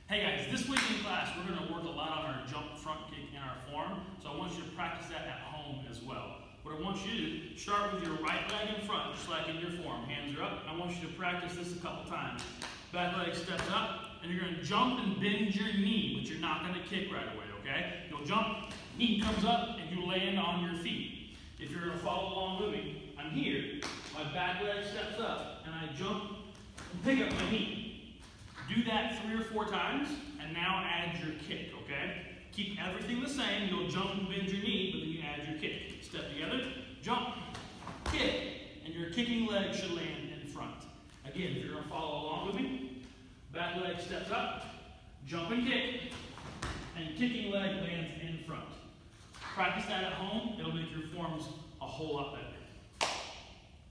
Hey guys, this week in class we're going to work a lot on our jump front kick in our form, so I want you to practice that at home as well. What I want you to do, start with your right leg in front, just like in your form. Hands are up. I want you to practice this a couple times. Back leg steps up, and you're going to jump and bend your knee, but you're not going to kick right away, okay? You'll jump, knee comes up, and you land on your feet. If you're going to follow along with me, I'm here, my back leg steps up, and I jump and pick up my knee. Do that 3 or 4 times, and now add your kick, okay? Keep everything the same. You'll jump and bend your knee, but then you add your kick. Step together, jump, kick, and your kicking leg should land in front. Again, if you're going to follow along with me, back leg steps up, jump and kick, and kicking leg lands in front. Practice that at home. It'll make your forms a whole lot better.